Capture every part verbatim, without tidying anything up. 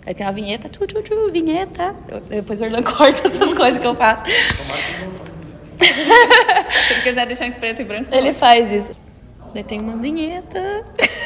Aí tem uma vinheta, tchu, tchu, tchu, vinheta. Eu, depois o Orlan corta essas coisas que eu faço. Se ele quiser deixar em preto e branco. Ele faz isso. Daí tem uma vinheta.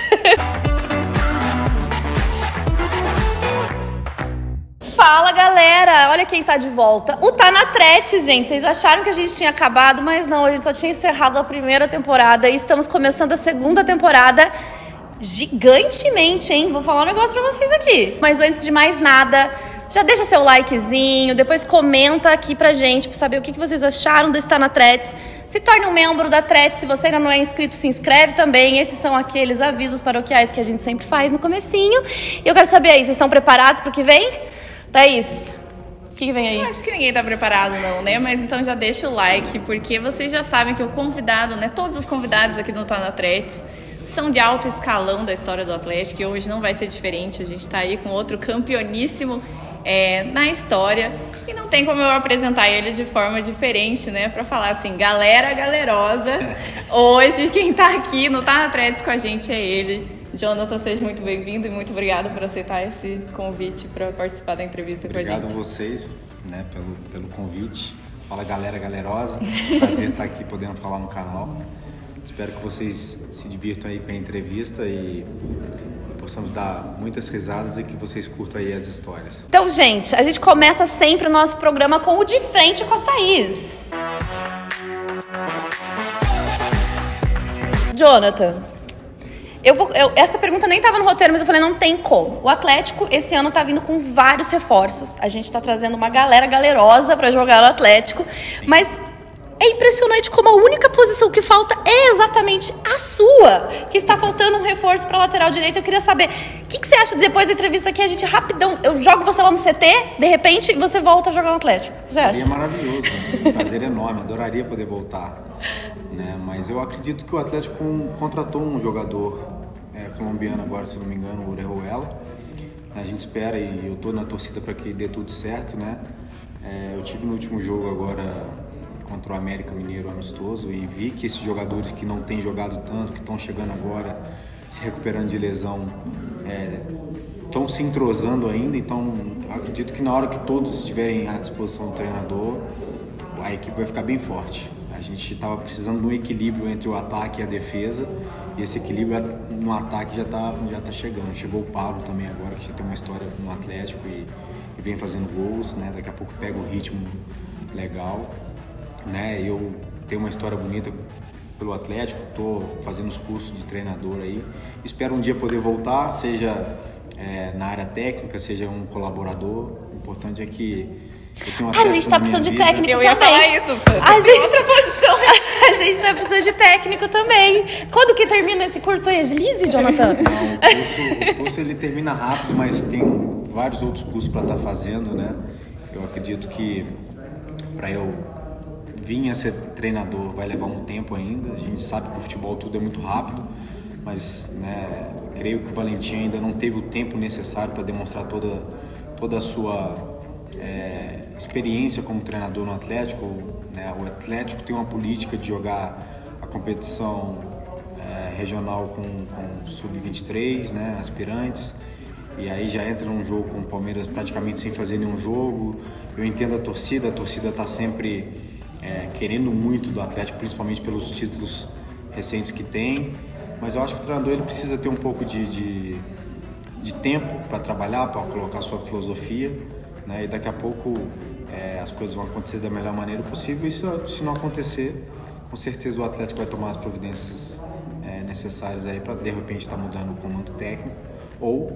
Fala, galera! Olha quem tá de volta. O Tá na Trete, gente. Vocês acharam que a gente tinha acabado, mas não. A gente só tinha encerrado a primeira temporada e estamos começando a segunda temporada gigantemente, hein? Vou falar um negócio pra vocês aqui. Mas antes de mais nada, já deixa seu likezinho, depois comenta aqui pra gente, pra saber o que vocês acharam desse Tá na Trete. Se torne um membro da Trete. Se você ainda não é inscrito, se inscreve também. Esses são aqueles avisos paroquiais que a gente sempre faz no comecinho. E eu quero saber aí, vocês estão preparados pro que vem? Thaís, o que, que vem aí? Eu acho que ninguém tá preparado não, né? Mas então já deixa o like, porque vocês já sabem que o convidado, né? Todos os convidados aqui do Tá na Trete são de alto escalão da história do Atlético e hoje não vai ser diferente. A gente tá aí com outro campeoníssimo é, na história e não tem como eu apresentar ele de forma diferente, né? Pra falar assim, galera galerosa, hoje quem tá aqui no Tá na Trete com a gente é ele. Jonathan, seja muito bem-vindo e muito obrigado por aceitar esse convite para participar da entrevista com a gente. Obrigado a vocês, né, pelo, pelo convite. Fala, galera galerosa. Prazer estar aqui podendo falar no canal. Espero que vocês se divirtam aí com a entrevista e possamos dar muitas risadas e que vocês curtam aí as histórias. Então, gente, a gente começa sempre o nosso programa com o De Frente com as Thaís. Jonathan, Eu vou, eu, essa pergunta nem estava no roteiro, mas eu falei, não tem como. O Atlético, esse ano, tá vindo com vários reforços. A gente tá trazendo uma galera galerosa para jogar no Atlético. Sim. Mas é impressionante como a única posição que falta é exatamente a sua. Que está faltando um reforço para lateral direita. Eu queria saber, o que, que você acha depois da entrevista aqui? A gente rapidão, eu jogo você lá no C T, de repente, e você volta a jogar no Atlético. O que você Seria acha? maravilhoso, né? Um prazer enorme. Adoraria poder voltar. Né? Mas eu acredito que o Atlético contratou um jogador é, colombiano agora, se não me engano, o Orejuela. A gente espera e eu estou na torcida para que dê tudo certo, né? É, eu tive no último jogo agora contra o América Mineiro amistoso e vi que esses jogadores que não têm jogado tanto, que estão chegando agora, se recuperando de lesão, estão é, se entrosando ainda. Então acredito que na hora que todos estiverem à disposição do treinador, a equipe vai ficar bem forte. A gente estava precisando de um equilíbrio entre o ataque e a defesa, e esse equilíbrio no ataque já está já tá chegando. Chegou o Pablo também agora, que já tem uma história no Atlético e, e vem fazendo gols, né? Daqui a pouco pega o ritmo legal, né? Eu tenho uma história bonita pelo Atlético, estou fazendo os cursos de treinador aí. Espero um dia poder voltar, seja é, na área técnica, seja um colaborador. O importante é que a gente tá precisando de técnico eu também. Eu ia falar isso. A gente, outra posição. A gente tá precisando de técnico também. Quando que termina esse curso aí? Agilize, Jonathan? Não, o curso, o curso ele termina rápido, mas tem vários outros cursos para estar tá fazendo, né? Eu acredito que para eu vir a ser treinador vai levar um tempo ainda. A gente sabe que o futebol tudo é muito rápido, mas né, creio que o Valentim ainda não teve o tempo necessário para demonstrar toda, toda a sua É, experiência como treinador no Atlético, né? O Atlético tem uma política de jogar a competição é, regional com, com sub vinte e três, né? Aspirantes, e aí já entra num jogo com o Palmeiras praticamente sem fazer nenhum jogo. Eu entendo a torcida, a torcida está sempre é, querendo muito do Atlético, principalmente pelos títulos recentes que tem, mas eu acho que o treinador ele precisa ter um pouco de, de, de tempo para trabalhar, para colocar sua filosofia, né? E daqui a pouco é, as coisas vão acontecer da melhor maneira possível. Isso, se não acontecer, com certeza o Atlético vai tomar as providências é, necessárias aí para de repente estar tá mudando o comando técnico ou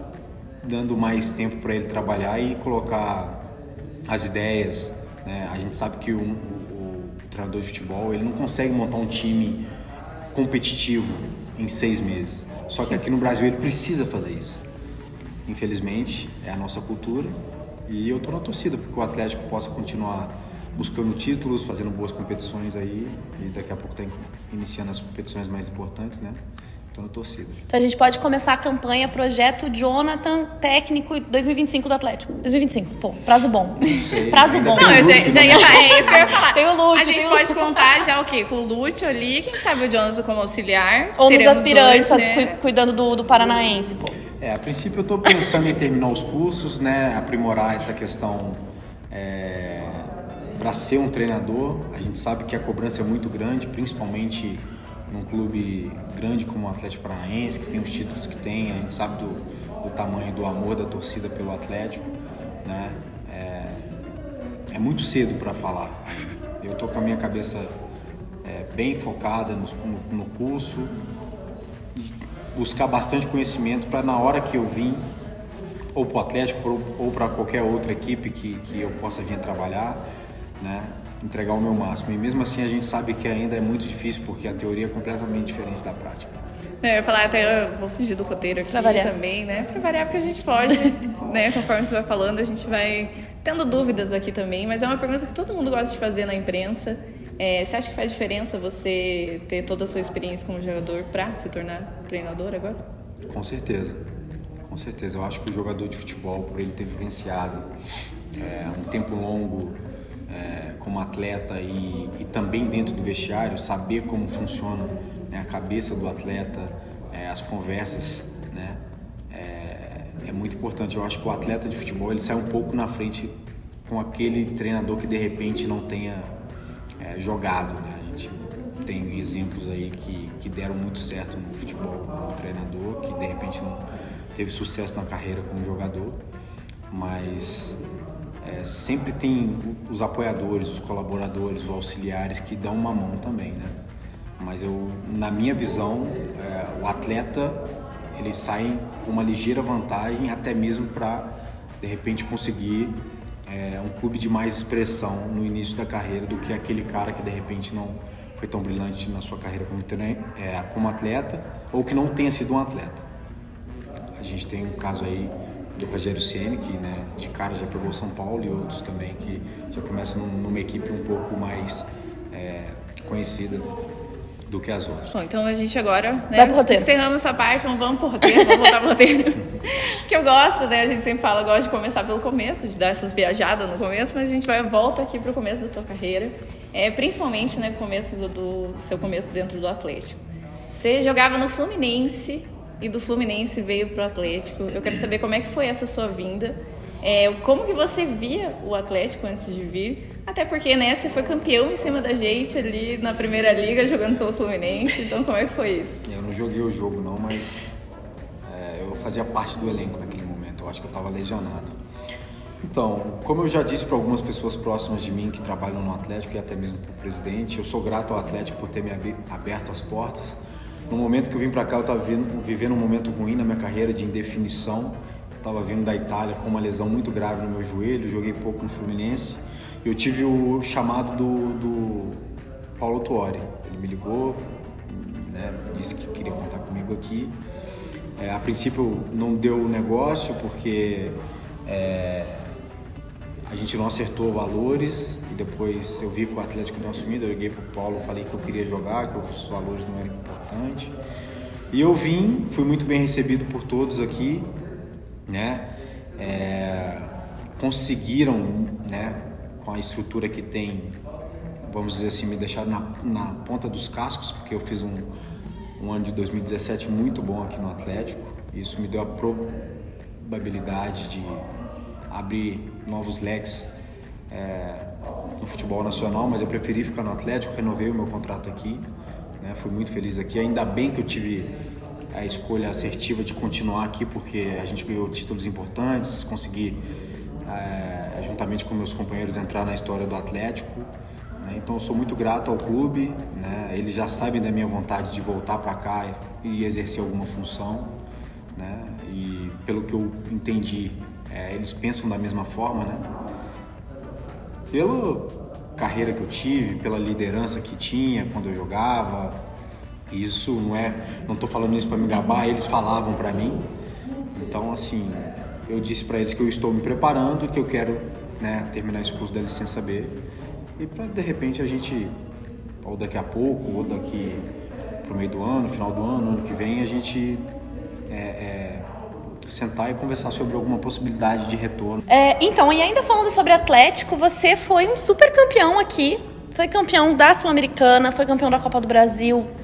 dando mais tempo para ele trabalhar e colocar as ideias, né? A gente sabe que o, o, o treinador de futebol ele não consegue montar um time competitivo em seis meses. Só que aqui no Brasil ele precisa fazer isso. Infelizmente é a nossa cultura. E eu tô na torcida porque o Atlético possa continuar buscando títulos, fazendo boas competições aí e daqui a pouco tá iniciando as competições mais importantes, né? Tô na torcida. Então a gente pode começar a campanha Projeto Jonathan Técnico dois mil e vinte e cinco do Atlético. dois mil e vinte e cinco, pô, prazo bom. Não sei. Prazo Ainda bom. Não, eu já, já ia falar, é isso que eu ia falar. Tem o Lúcio. A gente pode contar já o quê? Com o Lúcio ali, quem sabe o Jonathan como auxiliar. Ou nos aspиrantes, dois, faz, né? cuidando do, do Paranaense, pô. É, a princípio eu estou pensando em terminar os cursos, né, aprimorar essa questão é, para ser um treinador. A gente sabe que a cobrança é muito grande, principalmente num clube grande como o Atlético Paranaense, que tem os títulos que tem. A gente sabe do, do tamanho do amor da torcida pelo Atlético, né? É, é muito cedo para falar. Eu estou com a minha cabeça é, bem focada no, no, no curso, buscar bastante conhecimento para na hora que eu vim, ou para o Atlético ou para qualquer outra equipe que, que eu possa vir trabalhar, né, entregar o meu máximo. E mesmo assim a gente sabe que ainda é muito difícil, porque a teoria é completamente diferente da prática. Eu ia falar, até eu vou fugir do roteiro aqui também, né? Pra variar, porque a gente foge, né? Conforme você vai falando, a gente vai tendo dúvidas aqui também, mas é uma pergunta que todo mundo gosta de fazer na imprensa. É, você acha que faz diferença você ter toda a sua experiência como jogador para se tornar treinador agora? Com certeza, com certeza. Eu acho que o jogador de futebol, por ele ter vivenciado é, um tempo longo é, como atleta e, e também dentro do vestiário, saber como funciona, né, a cabeça do atleta, é, as conversas, né, é, é muito importante. Eu acho que o atleta de futebol ele sai um pouco na frente com aquele treinador que de repente não tenha É, jogado, né? A gente tem exemplos aí que, que deram muito certo no futebol como treinador, que de repente não teve sucesso na carreira como jogador, mas é, sempre tem os apoiadores, os colaboradores, os auxiliares que dão uma mão também, né? Mas eu, na minha visão, é, o atleta ele sai com uma ligeira vantagem, até mesmo para de repente conseguir É um clube de mais expressão no início da carreira do que aquele cara que de repente não foi tão brilhante na sua carreira como, é, como atleta ou que não tenha sido um atleta. A gente tem um caso aí do Rogério Ceni, que, né, de cara já pegou São Paulo, e outros também que já começam numa equipe um pouco mais é, conhecida do que as outras. Bom, então a gente agora, né, vai pro roteiro. Encerramos essa parte, vamos, vamos pro roteiro, vamos voltar pro roteiro. Que eu gosto, né? A gente sempre fala, eu gosto de começar pelo começo, de dar essas viajadas no começo, mas a gente vai volta aqui pro começo da tua carreira, é, principalmente, né, começo do, do seu começo dentro do Atlético. Você jogava no Fluminense e do Fluminense veio pro Atlético. Eu quero saber como é que foi essa sua vinda, é, como que você via o Atlético antes de vir. Até porque, né, você foi campeão em cima da gente ali na Primeira Liga, jogando pelo Fluminense. Então, como é que foi isso? Eu não joguei o jogo, não, mas é, eu fazia parte do elenco naquele momento. Eu acho que eu estava lesionado. Então, como eu já disse para algumas pessoas próximas de mim que trabalham no Atlético e até mesmo para o presidente, eu sou grato ao Atlético por ter me aberto as portas. No momento que eu vim para cá, eu estava vivendo um momento ruim na minha carreira de indefinição. Eu estava vindo da Itália com uma lesão muito grave no meu joelho, joguei pouco no Fluminense. Eu tive o chamado do, do Paulo Tuori. Ele me ligou, né, disse que queria contar comigo aqui. É, a princípio não deu negócio porque é, a gente não acertou valores, e depois eu vi que o Atlético não assumido, eu liguei para o Paulo, falei que eu queria jogar, que os valores não eram importantes. E eu vim, fui muito bem recebido por todos aqui, né? É, conseguiram, né, com a estrutura que tem, vamos dizer assim, me deixaram na, na ponta dos cascos, porque eu fiz um, um ano de dois mil e dezessete muito bom aqui no Atlético. Isso me deu a probabilidade de abrir novos leques é, no futebol nacional, mas eu preferi ficar no Atlético, renovei o meu contrato aqui, né, fui muito feliz aqui. Ainda bem que eu tive a escolha assertiva de continuar aqui, porque a gente ganhou títulos importantes, consegui É, juntamente com meus companheiros entrar na história do Atlético, né? Então eu sou muito grato ao clube, né? Eles já sabem da minha vontade de voltar para cá e, e exercer alguma função, né? E pelo que eu entendi, é, eles pensam da mesma forma, né? Pela carreira que eu tive, pela liderança que tinha quando eu jogava, isso não é, não estou falando isso para me gabar, eles falavam para mim. Então, assim, eu disse para eles que eu estou me preparando, que eu quero, né, terminar esse curso da licença B, e para de repente a gente, ou daqui a pouco, ou daqui pro meio do ano, final do ano, ano que vem, a gente é, é, sentar e conversar sobre alguma possibilidade de retorno. É, então, e ainda falando sobre Atlético, você foi um super campeão aqui, foi campeão da Sul-Americana, foi campeão da Copa do Brasil,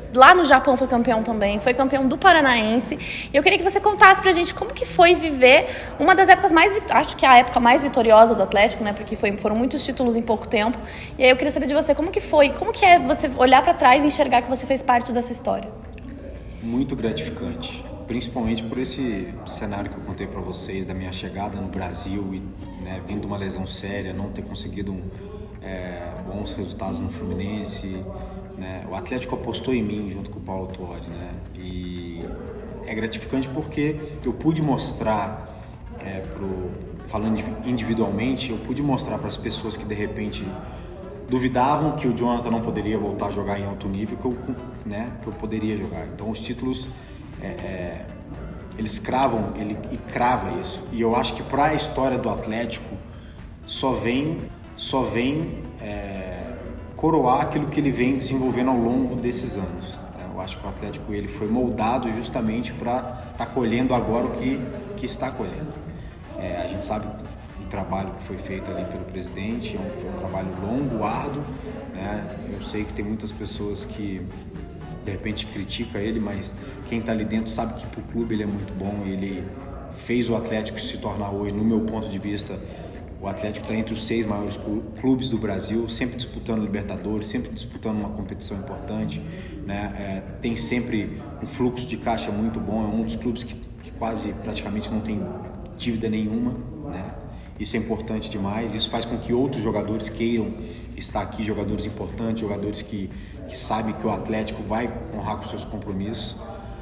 lá no Japão foi campeão também, foi campeão do Paranaense. E eu queria que você contasse pra gente como que foi viver uma das épocas mais, acho que é a época mais vitoriosa do Atlético, né? Porque foi, foram muitos títulos em pouco tempo. E aí eu queria saber de você como que foi, como que é você olhar pra trás e enxergar que você fez parte dessa história. Muito gratificante, principalmente por esse cenário que eu contei pra vocês, da minha chegada no Brasil e, né, vindo de uma lesão séria, não ter conseguido um, é, bons resultados no Fluminense, né? O Atlético apostou em mim junto com o Paulo Tuori, né? E é gratificante porque eu pude mostrar, é, pro, falando individualmente, eu pude mostrar para as pessoas que de repente duvidavam que o Jonathan não poderia voltar a jogar em alto nível, que eu, né, que eu poderia jogar. Então os títulos, é, é, eles cravam, ele e crava isso. E eu acho que para a história do Atlético só vem, só vem é, coroar aquilo que ele vem desenvolvendo ao longo desses anos. Eu acho que o Atlético ele foi moldado justamente para estar tá colhendo agora o que, que está colhendo. É, a gente sabe o trabalho que foi feito ali pelo presidente, foi um trabalho longo, árduo, né? Eu sei que tem muitas pessoas que de repente criticam ele, mas quem está ali dentro sabe que para o clube ele é muito bom. Ele fez o Atlético se tornar hoje, no meu ponto de vista, o Atlético está entre os seis maiores clubes do Brasil, sempre disputando Libertadores, sempre disputando uma competição importante, né? É, tem sempre um fluxo de caixa muito bom, é um dos clubes que, que quase praticamente não tem dívida nenhuma, né? Isso é importante demais, isso faz com que outros jogadores queiram estar aqui, jogadores importantes, jogadores que, que sabem que o Atlético vai honrar com seus compromissos.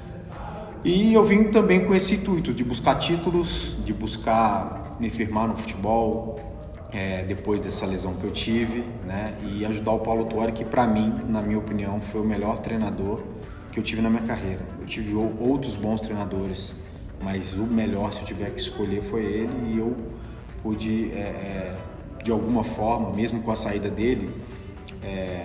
E eu vim também com esse intuito de buscar títulos, de buscar me firmar no futebol, é, depois dessa lesão que eu tive, né? E ajudar o Paulo Tuori, que para mim, na minha opinião, foi o melhor treinador que eu tive na minha carreira. Eu tive outros bons treinadores, mas o melhor, se eu tiver que escolher, foi ele. E eu pude, é, é, de alguma forma, mesmo com a saída dele, é,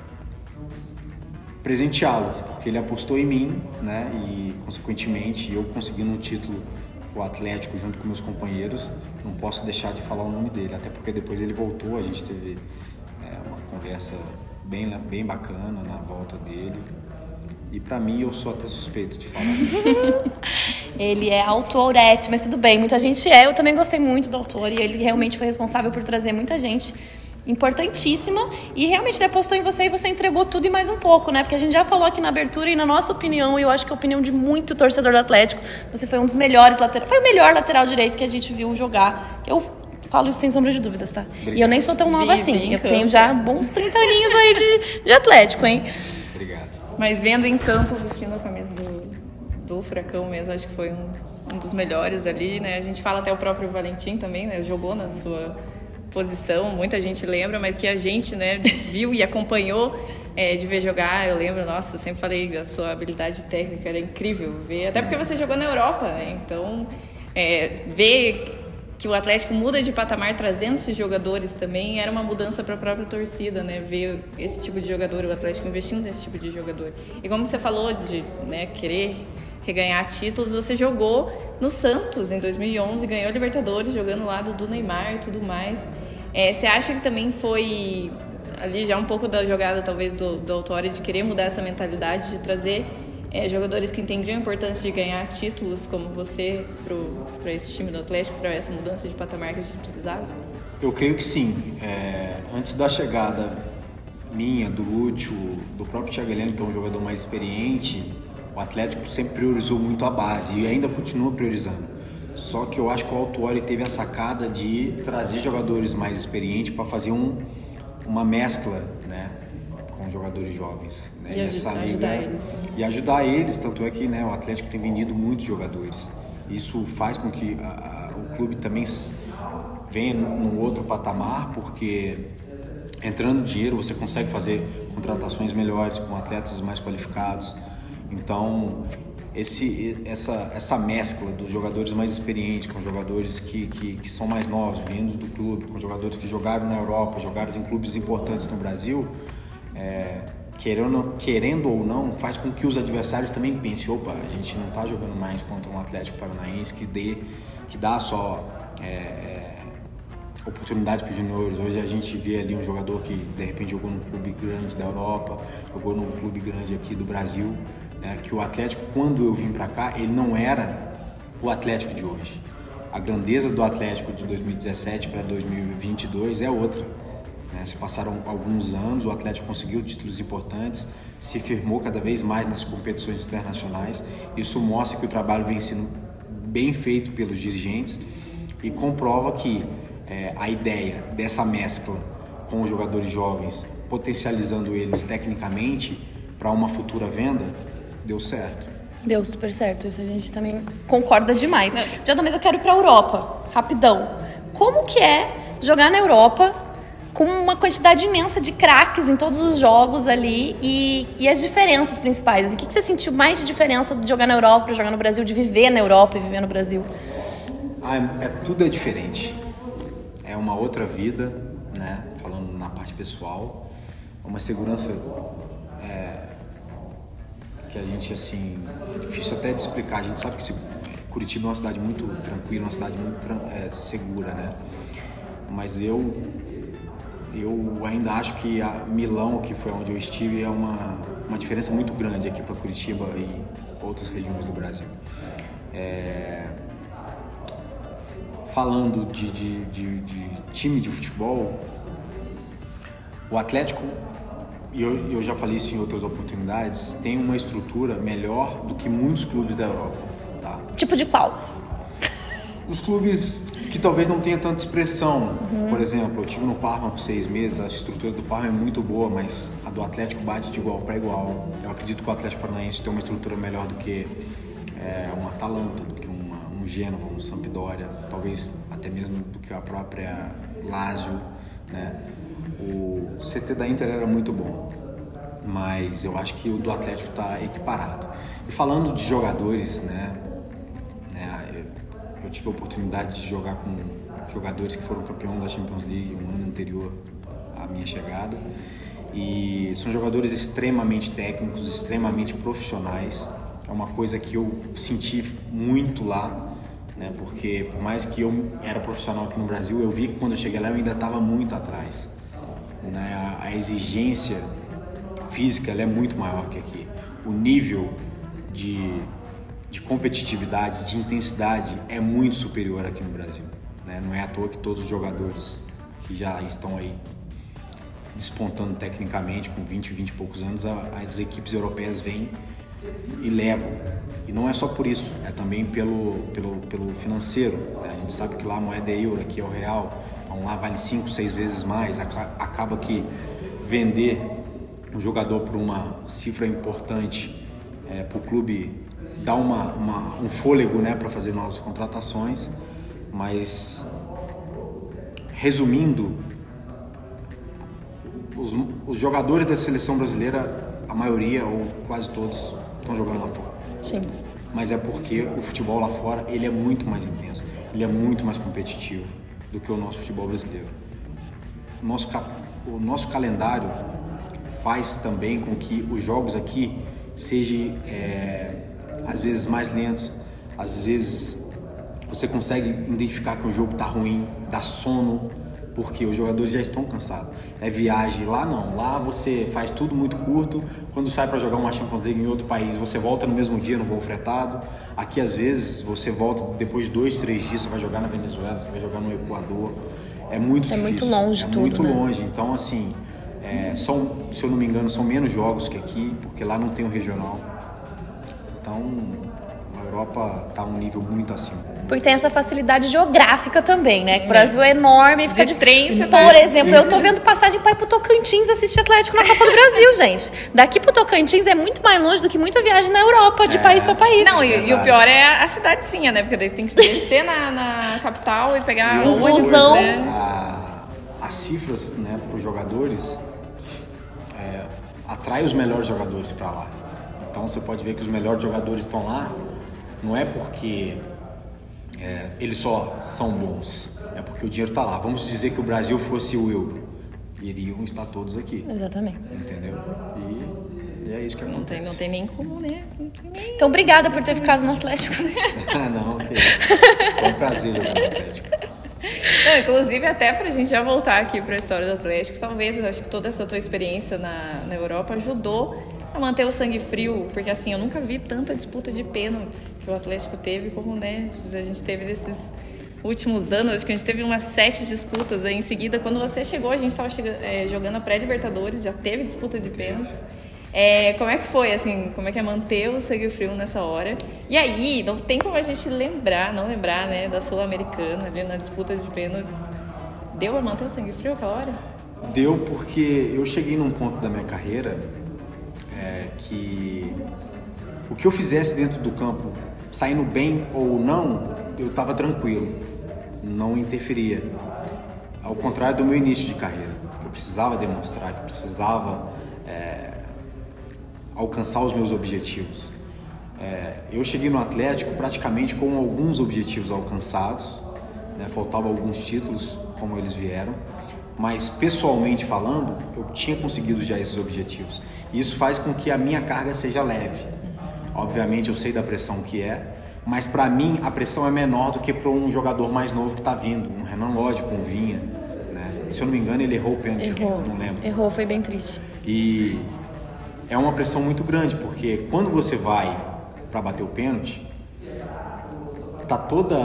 presenteá-lo, porque ele apostou em mim, né? E, consequentemente, eu conseguindo um título o Atlético junto com meus companheiros, não posso deixar de falar o nome dele, até porque depois ele voltou, a gente teve é, uma conversa bem, bem bacana na volta dele. E pra mim, eu sou até suspeito de falar. Ele é autorete, mas tudo bem, muita gente é. Eu também gostei muito do autor e ele realmente foi responsável por trazer muita gente importantíssima e realmente ele apostou em você e você entregou tudo e mais um pouco, né? Porque a gente já falou aqui na abertura e na nossa opinião, e eu acho que é a opinião de muito torcedor do Atlético, você foi um dos melhores laterais, foi o melhor lateral direito que a gente viu jogar. Eu falo isso sem sombra de dúvidas, tá? Obrigado. E eu nem sou tão nova assim, eu campo. tenho já bons trinta aninhos aí de, de Atlético, hein? Obrigado. Mas vendo em campo, vestindo a camisa do, do Furacão mesmo, acho que foi um, um dos melhores ali, né? A gente fala até o próprio Valentim também, né? Jogou na sua posição, muita gente lembra, mas que a gente, né, viu e acompanhou é, de ver jogar. Eu lembro, nossa, eu sempre falei da sua habilidade técnica, era incrível ver, até porque você jogou na Europa, né? Então, é, ver que o Atlético muda de patamar trazendo esses jogadores também era uma mudança para a própria torcida, né? Ver esse tipo de jogador, o Atlético investindo nesse tipo de jogador. E como você falou de, né, querer reganhar títulos, você jogou no Santos em dois mil e onze, ganhou a Libertadores jogando ao lado do Neymar e tudo mais. É, você acha que também foi ali já um pouco da jogada talvez do, do Autori de querer mudar essa mentalidade, de trazer é, jogadores que entendiam a importância de ganhar títulos como você para esse time do Atlético, para essa mudança de patamar que a gente precisava? Eu creio que sim. É, antes da chegada minha, do Lúcio, do próprio Thiago Heleno, que é um jogador mais experiente, o Atlético sempre priorizou muito a base e ainda continua priorizando. Só que eu acho que o Autori teve a sacada de trazer jogadores mais experientes para fazer um, uma mescla, né, com jogadores jovens. Né? E, e essa liga, ajudar eles. E ajudar eles, tanto é que, né, o Atlético tem vendido muitos jogadores. Isso faz com que a, a, o clube também venha num outro patamar, porque entrando dinheiro você consegue fazer contratações melhores com atletas mais qualificados. Então, esse, essa, essa mescla dos jogadores mais experientes com jogadores que, que, que são mais novos, vindo do clube, com jogadores que jogaram na Europa, jogaram em clubes importantes no Brasil, é, querendo, querendo ou não, faz com que os adversários também pensem, opa, a gente não está jogando mais contra um Atlético Paranaense que, dê, que dá só é, oportunidades para os juniores. Hoje a gente vê ali um jogador que de repente jogou num clube grande da Europa, jogou num clube grande aqui do Brasil, né? Que o Atlético, quando eu vim para cá, ele não era o Atlético de hoje. A grandeza do Atlético de dois mil e dezessete para dois mil e vinte e dois é outra, né? Se passaram alguns anos, o Atlético conseguiu títulos importantes, se firmou cada vez mais nas competições internacionais. Isso mostra que o trabalho vem sendo bem feito pelos dirigentes e comprova que é, a ideia dessa mescla com os jogadores jovens, potencializando eles tecnicamente para uma futura venda, deu certo. Deu super certo, isso a gente também concorda demais. Jonathan, mas eu quero ir pra Europa, rapidão. Como que é jogar na Europa com uma quantidade imensa de craques em todos os jogos ali e, e as diferenças principais? O que, que você sentiu mais de diferença de jogar na Europa, de jogar no Brasil, de viver na Europa e viver no Brasil? Ah, é, tudo é diferente. É uma outra vida, né? Falando na parte pessoal, uma segurança é, que a gente, assim, é difícil até de explicar. A gente sabe que Curitiba é uma cidade muito tranquila, uma cidade muito é, segura, né? Mas eu, eu ainda acho que a Milão, que foi onde eu estive, é uma, uma diferença muito grande aqui para Curitiba e outras regiões do Brasil. É... Falando de, de, de, de time de futebol, o Atlético, e eu, eu já falei isso em outras oportunidades, tem uma estrutura melhor do que muitos clubes da Europa. Tá? Tipo de qual? Os clubes que talvez não tenham tanta expressão. Uhum. Por exemplo, eu estive no Parma por seis meses, a estrutura do Parma é muito boa, mas a do Atlético bate de igual para igual. Eu acredito que o Atlético Paranaense tem uma estrutura melhor do que é, um Atalanta, do que uma, um Gênova, um Sampdoria, talvez até mesmo do que a própria Lazio, né? O C T da Inter era muito bom, mas eu acho que o do Atlético está equiparado. E falando de jogadores, né, né, eu tive a oportunidade de jogar com jogadores que foram campeão da Champions League um ano anterior à minha chegada, e são jogadores extremamente técnicos, extremamente profissionais. É uma coisa que eu senti muito lá, né, porque por mais que eu era profissional aqui no Brasil, eu vi que quando eu cheguei lá eu ainda estava muito atrás. Né? A, a exigência física ela é muito maior que aqui. O nível de, de competitividade, de intensidade é muito superior aqui no Brasil. Né? Não é à toa que todos os jogadores que já estão aí despontando tecnicamente com vinte, vinte e poucos anos, a, as equipes europeias vêm e levam. E não é só por isso, é também pelo, pelo, pelo financeiro. Né? A gente sabe que lá a moeda é euro, aqui é o real. Então lá vale cinco, seis vezes mais, acaba que vender um jogador por uma cifra importante é, para o clube dá uma, uma, um fôlego, né, para fazer novas contratações, mas resumindo, os, os jogadores da seleção brasileira, a maioria ou quase todos estão jogando lá fora. Sim. Mas é porque o futebol lá fora ele é muito mais intenso, ele é muito mais competitivo do que o nosso futebol brasileiro. O nosso, o nosso calendário faz também com que os jogos aqui sejam, é, às vezes, mais lentos. Às vezes, você consegue identificar que o jogo está ruim, dá sono, porque os jogadores já estão cansados. É viagem. Lá não. Lá você faz tudo muito curto. Quando sai para jogar uma Champions League em outro país, você volta no mesmo dia no voo fretado. Aqui, às vezes, você volta depois de dois, três dias, você vai jogar na Venezuela, você vai jogar no Equador. É muito é difícil. Muito longe é tudo, muito né? longe. Então, assim, é, são, se eu não me engano, são menos jogos que aqui, porque lá não tem o regional. Então, a Europa está um nível muito acima. Porque tem essa facilidade geográfica também, né? Que o Brasil é enorme. Fica de trem, você Por tá... exemplo, eu tô vendo passagem pra ir pro Tocantins assistir Atlético na Copa do Brasil, gente. Daqui pro Tocantins é muito mais longe do que muita viagem na Europa, de é, país pra país. Não, e, e o pior é a cidadezinha, né? Porque daí você tem que descer na, na capital e pegar o ônibus, busão. né? A, as cifras, né, para os jogadores é, atrai os melhores jogadores para lá. Então você pode ver que os melhores jogadores estão lá, não é porque é, eles só são bons, é porque o dinheiro está lá. Vamos dizer que o Brasil fosse o euro, iriam estar todos aqui. Exatamente. Entendeu? E, e é isso que acontece. Não tem, não tem nem como, né? Não tem nem... Então, obrigada por ter ficado no Atlético. Não, que isso. Foi um prazer jogar no Atlético. Não, inclusive, até pra gente já voltar aqui pra história do Atlético, talvez, eu acho que toda essa tua experiência na, na Europa ajudou a manter o sangue frio, porque assim, eu nunca vi tanta disputa de pênaltis que o Atlético teve como, né, a gente teve desses últimos anos. Acho que a gente teve umas sete disputas aí em seguida. Quando você chegou, a gente estava é, jogando a pré-Libertadores, já teve disputa de pênaltis. É, como é que foi, assim, como é que é manter o sangue frio nessa hora? E aí, não tem como a gente lembrar, não lembrar, né, da Sul-Americana ali na disputa de pênaltis. Deu pra manter o sangue frio aquela hora? Deu, porque eu cheguei num ponto da minha carreira é, que o que eu fizesse dentro do campo, saindo bem ou não, eu estava tranquilo, não interferia. Ao contrário do meu início de carreira, que eu precisava demonstrar, que eu precisava é, alcançar os meus objetivos. É, eu cheguei no Atlético praticamente com alguns objetivos alcançados, né? Faltavam alguns títulos, como eles vieram, mas pessoalmente falando, eu tinha conseguido já esses objetivos. E isso faz com que a minha carga seja leve. Obviamente eu sei da pressão que é, mas para mim a pressão é menor do que para um jogador mais novo que está vindo, um Renan Lodge com o Vinha, né? Se eu não me engano ele errou o pênalti, errou, não lembro. Errou, foi bem triste. E é uma pressão muito grande, porque quando você vai para bater o pênalti, tá toda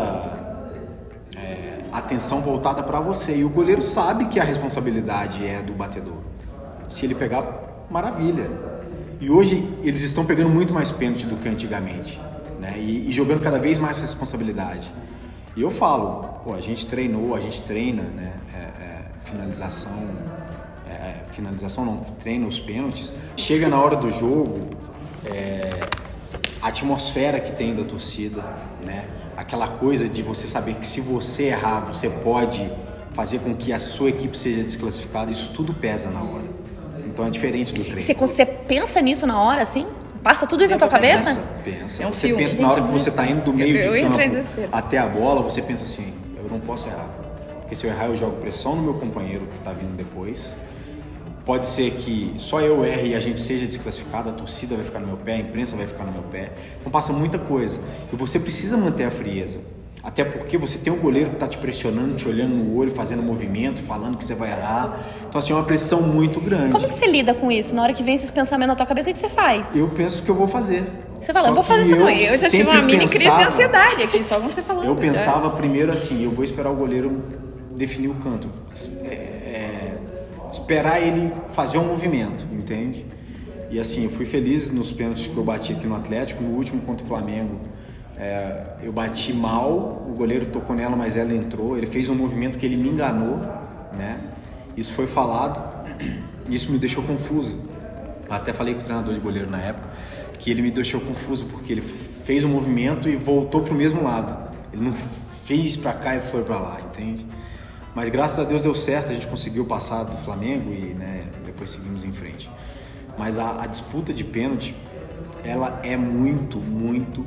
é, a atenção voltada para você, e o goleiro sabe que a responsabilidade é do batedor. Se ele pegar, maravilha. E hoje eles estão pegando muito mais pênalti do que antigamente, né? E, e jogando cada vez mais responsabilidade. E eu falo, pô, a gente treinou, a gente treina, né? É, é, finalização, é, finalização não, treina os pênaltis. Chega na hora do jogo, é, a atmosfera que tem da torcida, né? Aquela coisa de você saber que se você errar, você pode fazer com que a sua equipe seja desclassificada, isso tudo pesa na hora. Então é diferente do treino. Você, você pensa nisso na hora, assim? Passa tudo isso na tua cabeça? Pensa, pensa. É um você filme. pensa na hora que você está indo do meio eu, de eu campo até a bola, você pensa assim, eu não posso errar. Porque se eu errar, eu jogo pressão no meu companheiro que está vindo depois. Pode ser que só eu erre e a gente seja desclassificado, a torcida vai ficar no meu pé, a imprensa vai ficar no meu pé. Então passa muita coisa. E você precisa manter a frieza. Até porque você tem um goleiro que está te pressionando, te olhando no olho, fazendo movimento, falando que você vai errar. Então, assim, é uma pressão muito grande. Como que você lida com isso? Na hora que vem esses pensamentos na tua cabeça, o que você faz? Eu penso que eu vou fazer. Você fala, Só eu vou fazer isso. Eu, eu já tive uma mini crise de ansiedade aqui, só você falando. Eu pensava já. primeiro assim, eu vou esperar o goleiro definir o canto. É, é, esperar ele fazer um movimento, entende? E assim, eu fui feliz nos pênaltis que eu bati aqui no Atlético, no último contra o Flamengo. É, eu bati mal, o goleiro tocou nela, mas ela entrou. Ele fez um movimento que ele me enganou, né? Isso foi falado, isso me deixou confuso. Até falei com o treinador de goleiro na época, que ele me deixou confuso, porque ele fez um movimento e voltou para o mesmo lado. Ele não fez para cá e foi para lá, entende? Mas graças a Deus deu certo, a gente conseguiu passar do Flamengo e, né, depois seguimos em frente. Mas a, a disputa de pênalti, ela é muito, muito...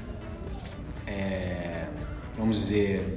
É, vamos dizer,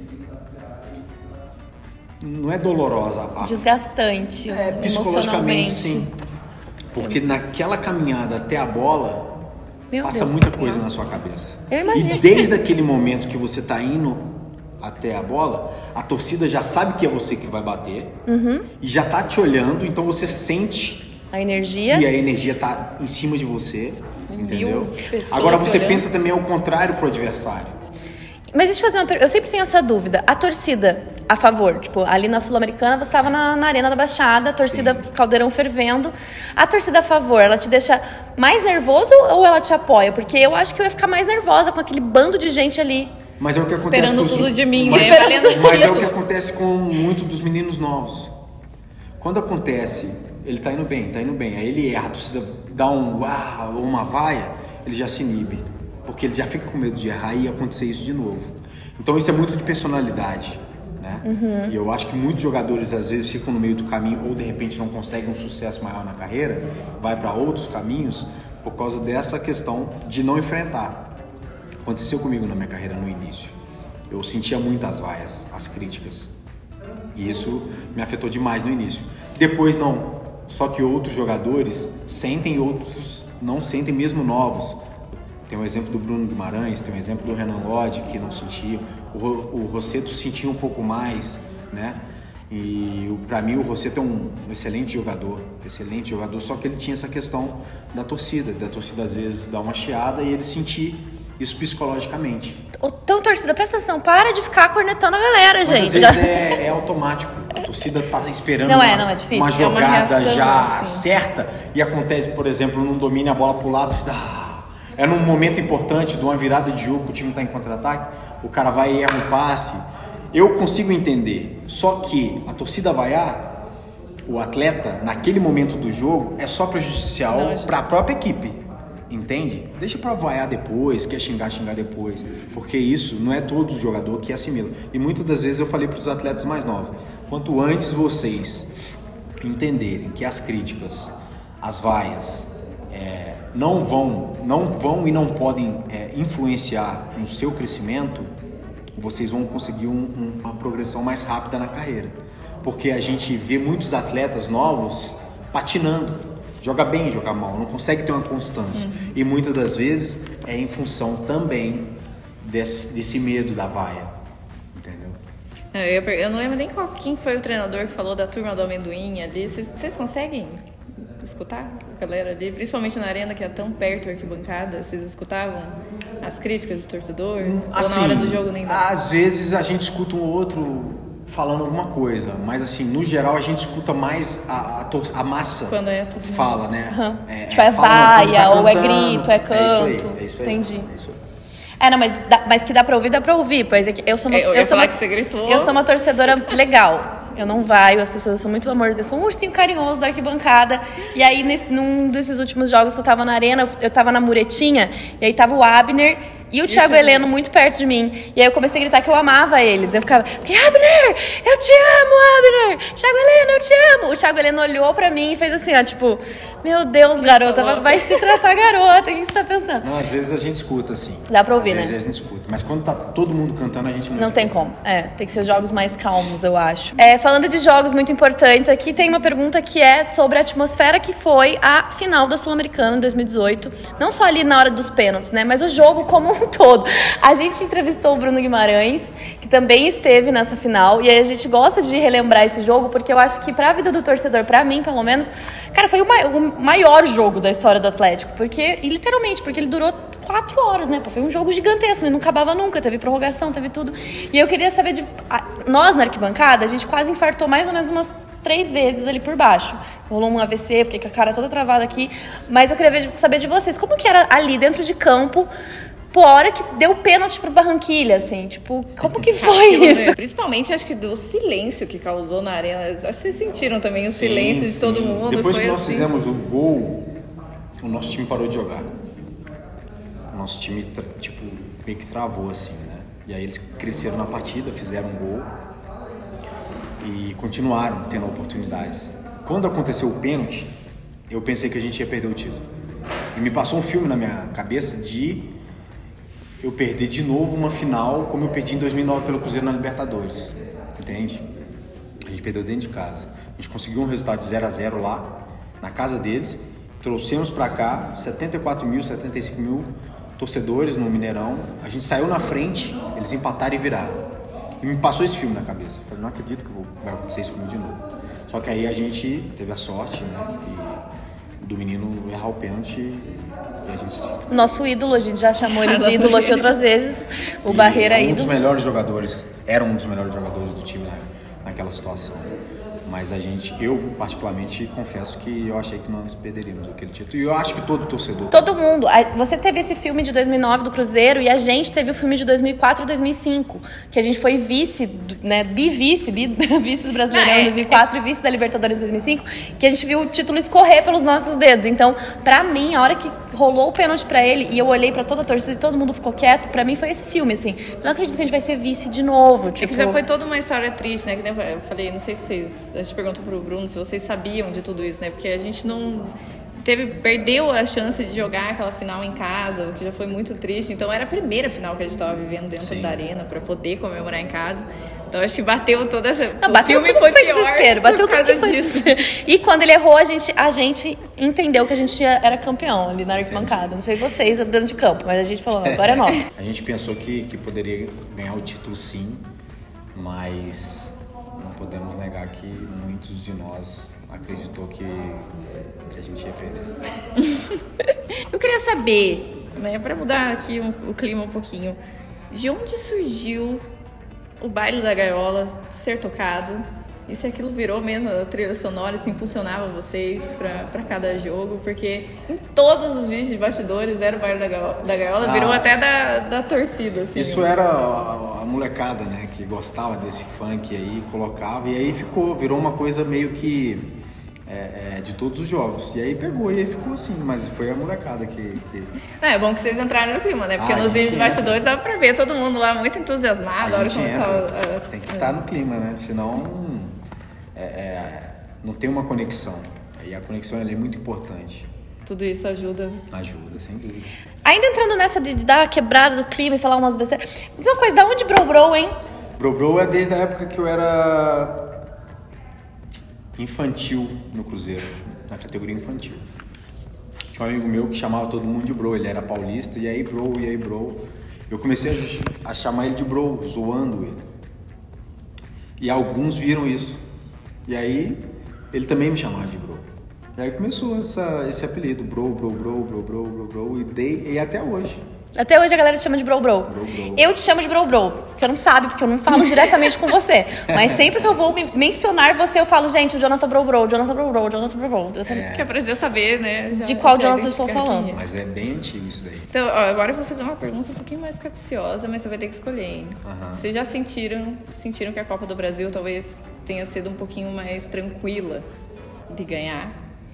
não é dolorosa, a, desgastante, é, psicologicamente sim, porque naquela caminhada até a bola Meu passa Deus, muita coisa nossa. na sua cabeça. Eu imagino. E desde aquele momento que você está indo até a bola, a torcida já sabe que é você que vai bater, uhum. e já está te olhando, então você sente a energia que a energia está em cima de você, entendeu? Pessoas Agora você olhando. pensa também ao contrário pro adversário. Mas deixa eu fazer uma pergunta. Eu sempre tenho essa dúvida. A torcida a favor, tipo, ali na Sul-Americana você estava na, na Arena da Baixada, a torcida Sim. Caldeirão fervendo. A torcida a favor, ela te deixa mais nervoso ou ela te apoia? Porque eu acho que eu ia ficar mais nervosa com aquele bando de gente ali. Mas é o que acontece esperando com tudo os... de mim, mas, né? Valendo mas é o que acontece com muito dos meninos novos. Quando acontece, ele tá indo bem, tá indo bem, aí ele erra, a torcida dá um uau, uma vaia, ele já se inibe. Porque ele já fica com medo de errar e acontecer isso de novo. Então isso é muito de personalidade, né? Uhum. E eu acho que muitos jogadores às vezes ficam no meio do caminho ou de repente não conseguem um sucesso maior na carreira, vai para outros caminhos por causa dessa questão de não enfrentar. Aconteceu comigo na minha carreira no início. Eu sentia muitas vaias, as críticas. E isso me afetou demais no início. Depois não. Só que outros jogadores sentem e outros não sentem, mesmo novos. Tem um exemplo do Bruno Guimarães, tem um exemplo do Renan Lodge, que não sentia. o, o Rossetto sentia um pouco mais, né? E para mim o Rossetto é um excelente jogador, excelente jogador, só que ele tinha essa questão da torcida, da torcida às vezes dar uma chiada e ele sentir isso psicologicamente. Então, torcida, presta atenção, para de ficar cornetando a galera, Mas, gente. às vezes é, é automático, a torcida tá esperando não é, uma, não é difícil. uma É jogada uma reação, já assim. certa e acontece, por exemplo, num domínio a bola pro lado, você dá... é num momento importante de uma virada de jogo que o time tá em contra-ataque, o cara vai e erra um passe. Eu consigo entender, só que a torcida vaiar o atleta naquele momento do jogo é só prejudicial para a própria equipe, entende? Deixa para vaiar depois, quer xingar, xingar depois, porque isso não é todo jogador que assimila. E muitas das vezes eu falei para os atletas mais novos, quanto antes vocês entenderem que as críticas, as vaias, é, não vão, não vão e não podem é, influenciar no seu crescimento, vocês vão conseguir um, um, uma progressão mais rápida na carreira. Porque a gente vê muitos atletas novos patinando. Joga bem, joga mal, não consegue ter uma constância. Uhum. E muitas das vezes é em função também desse, desse medo da vaia. Entendeu? Eu, eu não lembro nem qual, quem foi o treinador que falou da turma do amendoim ali. Vocês, vocês conseguem escutar a galera ali? Principalmente na arena, que é tão perto da arquibancada. Vocês escutavam as críticas do torcedor? Assim, ou na hora do jogo nem dá? Às vezes a gente escuta um outro falando alguma coisa, mas assim, no geral a gente escuta mais a, a, tor- a massa quando é tudo fala, né? Uhum. É, tipo, é fala quando vaia, tá ou é cantando. grito, é canto. É isso aí, é isso aí, Entendi. é isso aí. É, não, mas, dá, mas que dá pra ouvir, dá pra ouvir. Pois é que eu sou uma, Eu ia sou falar uma, que você gritou. eu sou uma torcedora legal. Eu não vaio, as pessoas são muito amorosas. Eu sou um ursinho carinhoso da arquibancada. E aí, nesse, num desses últimos jogos que eu tava na arena, eu, eu tava na muretinha, e aí tava o Abner e o Thiago Heleno muito perto de mim. E aí eu comecei a gritar que eu amava eles. Eu ficava, Abner, eu te amo, Abner! Thiago Heleno, eu te amo! O Thiago Heleno olhou pra mim e fez assim, ó, tipo, meu Deus, garota, vai, vai se tratar garota, o que você tá pensando? Não, às vezes a gente escuta, assim. Dá pra ouvir, às né? Às vezes a gente escuta. Mas quando tá todo mundo cantando, a gente não Não escuta. tem como. É, tem que ser jogos mais calmos, eu acho. É, falando de jogos muito importantes, aqui tem uma pergunta que é sobre a atmosfera que foi a final da Sul-Americana em dois mil e dezoito. Não só ali na hora dos pênaltis, né? Mas o jogo como um todo. A gente entrevistou o Bruno Guimarães, que também esteve nessa final, e aí a gente gosta de relembrar esse jogo, porque eu acho que pra vida do torcedor, pra mim, pelo menos, cara, foi o, ma- o maior jogo da história do Atlético. Porque, e literalmente, porque ele durou quatro horas, né? Pô, foi um jogo gigantesco, ele não acabava nunca, teve prorrogação, teve tudo. E eu queria saber de... a- nós, na arquibancada, a gente quase infartou mais ou menos umas três vezes ali por baixo. Rolou um A V C, fiquei com a cara toda travada aqui. Mas eu queria ver- saber de vocês, como que era ali dentro de campo, pô, a hora que deu pênalti pro Barranquilla, assim, tipo, como que foi Aquilo, isso? né? Principalmente, acho que do silêncio que causou na arena. Acho que vocês sentiram também o Sim, silêncio de sim. todo mundo. Depois foi que nós assim. fizemos o gol, o nosso time parou de jogar. O nosso time, tra- tipo, meio que travou, assim, né? E aí eles cresceram na partida, fizeram um gol e continuaram tendo oportunidades. Quando aconteceu o pênalti, eu pensei que a gente ia perder o título. E me passou um filme na minha cabeça de eu perder de novo uma final como eu perdi em dois mil e nove pelo Cruzeiro na Libertadores, entende? A gente perdeu dentro de casa. A gente conseguiu um resultado de zero a zero lá, na casa deles, trouxemos pra cá setenta e quatro mil, setenta e cinco mil torcedores no Mineirão. A gente saiu na frente, eles empataram e viraram. E me passou esse filme na cabeça. Falei, não acredito que vai acontecer isso comigo de novo. Só que aí a gente teve a sorte, né, e do menino errar o pênalti e a gente... O nosso ídolo, a gente já chamou ele de ídolo aqui outras vezes. O Barreira é um dos ídolo. melhores jogadores, era um dos melhores jogadores do time, né, naquela situação. Mas a gente, eu particularmente confesso que eu achei que nós perderíamos aquele título. E eu acho que todo torcedor... Todo mundo. A- Você teve esse filme de dois mil e nove do Cruzeiro e a gente teve o filme de dois mil e quatro e dois mil e cinco, que a gente foi vice, do- né, bivice, bi, vice do Brasileirão Ah, é, em dois mil e quatro e vice da Libertadores em dois mil e cinco, que a gente viu o título escorrer pelos nossos dedos. Então, pra mim, a hora que rolou o pênalti pra ele e eu olhei pra toda a torcida e todo mundo ficou quieto, pra mim foi esse filme, assim. Eu não acredito que a gente vai ser vice de novo. Tipo... É que já foi toda uma história triste, né? Que nem eu falei, não sei se vocês... A gente perguntou pro Bruno se vocês sabiam de tudo isso, né? Porque a gente não... Teve, perdeu a chance de jogar aquela final em casa, o que já foi muito triste. Então era a primeira final que a gente estava vivendo dentro Sim. da arena para poder comemorar em casa. Então acho que bateu toda essa... Não, o bateu filme tudo foi que foi pior desespero. Bateu por tudo que causa foi disso. desespero. E quando ele errou, a gente, a gente entendeu que a gente era campeão ali na arquibancada. Não sei vocês dentro de campo, mas a gente falou, agora é nosso. A gente pensou que, que poderia ganhar o título sim, mas não podemos negar que muitos de nós acreditou que, que a gente ia perder. Eu queria saber, né, para mudar aqui o, o clima um pouquinho, de onde surgiu o baile da gaiola ser tocado e se aquilo virou mesmo a trilha sonora e se impulsionava vocês para cada jogo, porque em todos os vídeos de bastidores era o baile da gaiola, da gaiola Ah, virou até da, da torcida. Assim, Isso era a, a molecada, né, que gostava desse funk aí, colocava, e aí ficou, virou uma coisa meio que é, é, de todos os jogos. E aí pegou, e aí ficou assim, mas foi a molecada que... que... Não, é bom que vocês entraram no clima, né? Porque Ah, nos vídeos de entra. bastidores dá pra ver todo mundo lá muito entusiasmado. A hora gente que entra, começava a- tem que estar no clima, né? Senão é, é, não tem uma conexão. E a conexão ela é muito importante. Tudo isso ajuda. Ajuda, sem dúvida. Ainda entrando nessa de dar a quebrada do clima e falar umas besteiras. Diz uma coisa, da onde Bro Bro, hein? Bro Bro é desde a época que eu era infantil no Cruzeiro, na categoria infantil. Tinha um amigo meu que chamava todo mundo de Bro, ele era paulista, e aí Bro, e aí Bro. Eu comecei a, a chamar ele de Bro, zoando ele. E alguns viram isso. E aí ele também me chamava de Bro. E aí começou essa, esse apelido, Bro, Bro, Bro, Bro, Bro, Bro, Bro, e, dei, e até hoje. Até hoje a galera te chama de Bro Bro. Bro, bro. Eu te chamo de Bro Bro. Você não sabe, porque eu não falo diretamente com você. Mas sempre que eu vou me mencionar você, eu falo, gente, o Jonathan Bro Bro, o Jonathan Bro Bro, o Jonathan Bro Bro. Eu sempre- Que é pra já saber, né? já- De qual já Jonathan eu estou identificar falando. quem é. Mas é bem antigo isso daí. Então, ó, agora eu vou fazer uma pergunta um pouquinho mais capciosa, mas você vai ter que escolher, hein? Aham. Vocês já sentiram, sentiram que a Copa do Brasil talvez tenha sido um pouquinho mais tranquila de ganhar?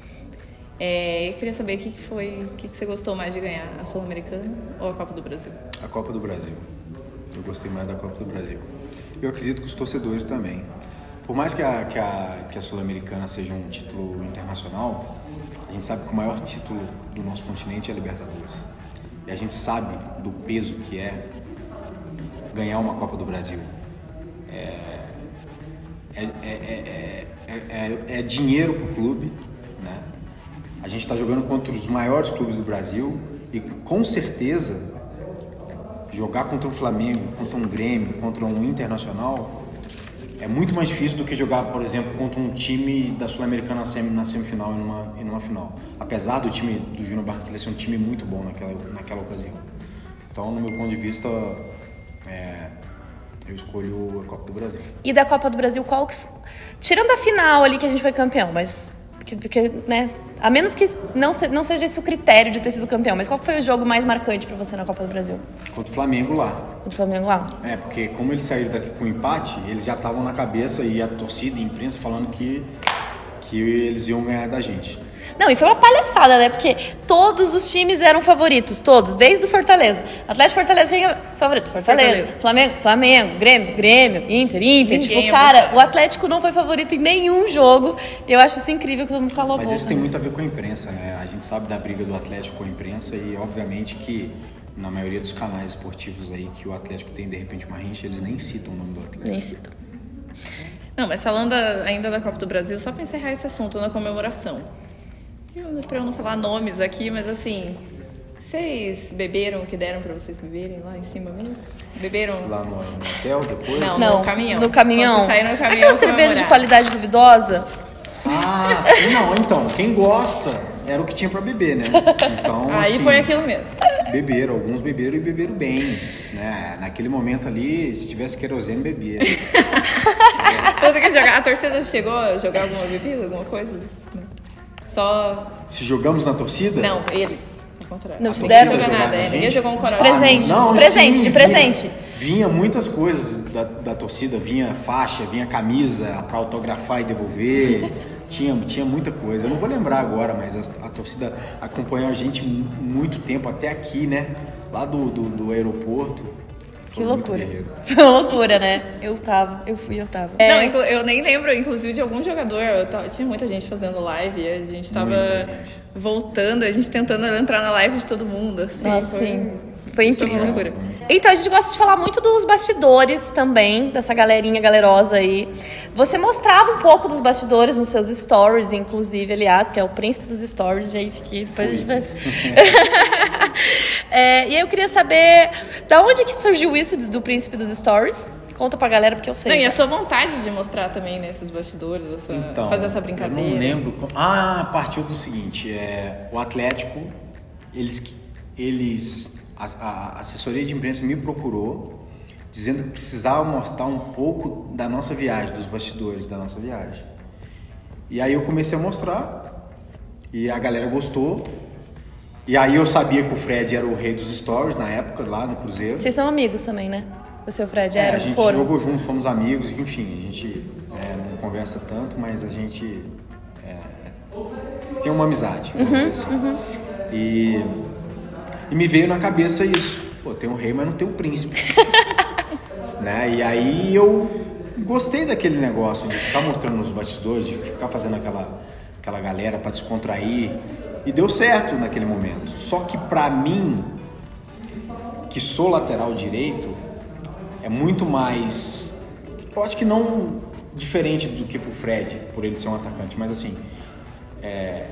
É, eu queria saber o que que foi, o que que você gostou mais de ganhar, a Sul-Americana ou a Copa do Brasil? A Copa do Brasil. Eu gostei mais da Copa do Brasil. Eu acredito que os torcedores também. Por mais que a, que a, que a Sul-Americana seja um título internacional, a gente sabe que o maior título do nosso continente é a Libertadores. E a gente sabe do peso que é ganhar uma Copa do Brasil. É, é, é, é, é, é, é dinheiro para o clube, né? A gente está jogando contra os maiores clubes do Brasil e com certeza jogar contra um Flamengo, contra um Grêmio, contra um Internacional é muito mais difícil do que jogar, por exemplo, contra um time da Sul-Americana na semifinal e numa, e numa final. Apesar do time do Júnior Barranquilla ser um time muito bom naquela, naquela ocasião. Então, no meu ponto de vista, é, eu escolho a Copa do Brasil. E da Copa do Brasil, qual que... f- Tirando a final ali que a gente foi campeão, mas... Porque, porque, né? A menos que não, se- não seja esse o critério de ter sido campeão, mas qual que foi o jogo mais marcante pra você na Copa do Brasil? Contra o Flamengo lá. O do Flamengo lá? É, porque como eles saíram daqui com empate, eles já estavam na cabeça e a torcida e a imprensa falando que, que eles iam ganhar da gente. Não, e foi uma palhaçada, né? Porque todos os times eram favoritos, todos, desde o Fortaleza. Atlético Fortaleza, quem é favorito? Fortaleza. Fortaleza. Flamengo, Flamengo, Grêmio, Grêmio, Inter, Inter. Ninguém Tipo, cara, apostava. o Atlético não foi favorito em nenhum jogo. Eu acho isso incrível que todo mundo falou. Mas boca, isso tem né? muito a ver com a imprensa, né? A gente sabe da briga do Atlético com a imprensa e obviamente que na maioria dos canais esportivos aí que o Atlético tem de repente uma rincha, eles nem citam o nome do Atlético. Nem cito. Não, mas falando ainda da Copa do Brasil, só pra encerrar esse assunto na comemoração. Eu- Pra eu não falar nomes aqui, mas assim, vocês beberam o que deram pra vocês beberem lá em cima mesmo? Beberam? Lá no, no hotel depois? Não. Não, no caminhão. No caminhão. Quando vocês saíram no caminhão Aquela cerveja de comemorar. qualidade duvidosa. Ah, sim, não, então, quem gosta era o que tinha pra beber, né? Então, Aí assim, foi aquilo mesmo. beberam, alguns beberam e beberam bem, né? Naquele momento ali, se tivesse querosene, bebia. Tudo que jogar. A torcida chegou a jogar alguma bebida, alguma coisa? Não. Só. Se jogamos na torcida? Não, eles. Ao contrário. Não Ninguém deram? jogou Jogar nada, com a é, ninguém gente? jogou um coração. Presente, Não, de presente, sim, de vinha- presente. Vinha muitas coisas da, da torcida, vinha faixa, vinha camisa para autografar e devolver, tinha, tinha muita coisa. Eu não vou lembrar agora, mas a, a torcida acompanhou a gente mu- muito tempo, até aqui, né? Lá do, do, do aeroporto. Que Foi muito loucura. guerreiro. Foi uma loucura, né? Eu tava, eu fui, eu tava. Não, É, inclu- eu nem lembro, inclusive, de algum jogador. Eu tava- tinha muita gente fazendo live, e a gente tava Muita gente. voltando, a gente tentando entrar na live de todo mundo, assim. nossa, foi- sim. Foi Foi uma incrível. loucura. Foi muito Então, a gente gosta de falar muito dos bastidores também, dessa galerinha galerosa aí. Você mostrava um pouco dos bastidores nos seus stories, inclusive, aliás, que é o príncipe dos stories, gente, que depois Fui. a gente vai... é, e aí eu queria saber, da onde que surgiu isso do príncipe dos stories? Conta pra galera, porque eu sei. Não, já. E a sua vontade de mostrar também nesses bastidores, essa, então, fazer essa brincadeira. Eu não lembro. Como... Ah, partiu do seguinte, é, o Atlético, eles... eles a, a assessoria de imprensa me procurou dizendo que precisava mostrar um pouco da nossa viagem, dos bastidores da nossa viagem. E aí eu comecei a mostrar e a galera gostou. E aí eu sabia que o Fred era o rei dos stories na época, lá no Cruzeiro. Vocês são amigos também, né? Você e o Fred é, eram, a gente foram? jogou junto, fomos amigos, enfim, a gente é, não conversa tanto, mas a gente é, tem uma amizade, vamos uhum, dizer assim. Uhum. E... E me veio na cabeça isso. Pô, tem um rei, mas não tem um príncipe. Né? E aí eu gostei daquele negócio de ficar mostrando nos bastidores, de ficar fazendo aquela, aquela galera para descontrair. E deu certo naquele momento. Só que pra mim, que sou lateral direito, é muito mais... Eu acho que não diferente do que pro Fred, por ele ser um atacante. Mas assim, é,